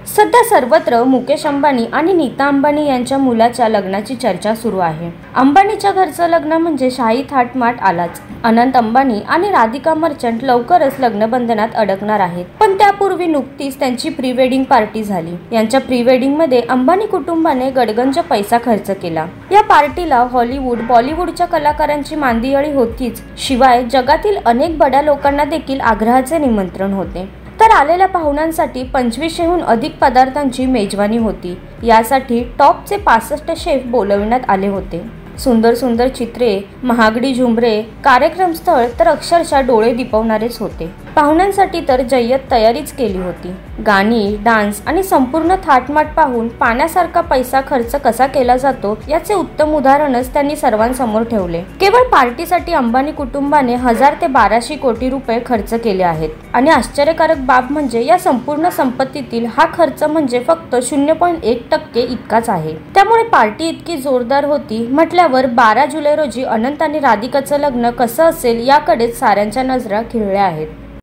सध्या सर्वत्र मुकेश अंबानी आणि नीता अंबानी यांच्या मुलाच्या लग्नाची चर्चा सुरू आहे। अंबानीच्या घरचं लग्न म्हणजे शाही थाटमाट आलाच। अनंत अंबानी आणि राधिका मर्चंट लवकरच लग्नबंधनात अडकणार आहेत, पण त्यापूर्वी नुकतीच त्यांची प्री वेडिंग पार्टी झाली। यांच्या प्री वेडिंग मध्ये अंबानी कुटुंबाने गडगंज पैसा खर्च केला। या पार्टीला हॉलिवूड, बॉलिवूडच्या कलाकारांची मांदियाळी होतीच, शिवाय जगातील अनेक बड्या लोकांना देखील आग्रहाचे निमंत्रण होते। तर आलेल्या पाहुण्यांसाठी 2500हून अधिक पदार्थांची मेजवानी होती। यासाठी टॉपचे 65 शेफ बोलविण्यात आले होते। सुंदर सुंदर चित्रे, महागडी झुंबरे, कार्यक्रम स्थळ तर अक्षरशः डोळे दिपवणारेच होते। पाहुण्यांसाठी तर जय्यत तयारीच केली होती। गाणी, डान्स आणि संपूर्ण थाटमाट पाहून पाण्यासारखा पैसा खर्च कसा केला जातो याचे उत्तम उदाहरणच त्यांनी सर्वांसमोर ठेवले। केवळ पार्टीसाठी अंबानी कुटुंबाने 1000 ते 1200 कोटी रुपये खर्च केले आहेत आणि आश्चर्यकारक बाब म्हणजे या संपूर्ण संपत्तीतील हा खर्च म्हणजे फक्त 0.1% इतकाच आहे। त्यामुळे पार्टी इतकी जोरदार होती म्हटल्यावर 12 जुलै रोजी अनंत आणि राधिकाचं लग्न कसं असेल याकडेच साऱ्यांच्या नजरा खिळल्या आहेत।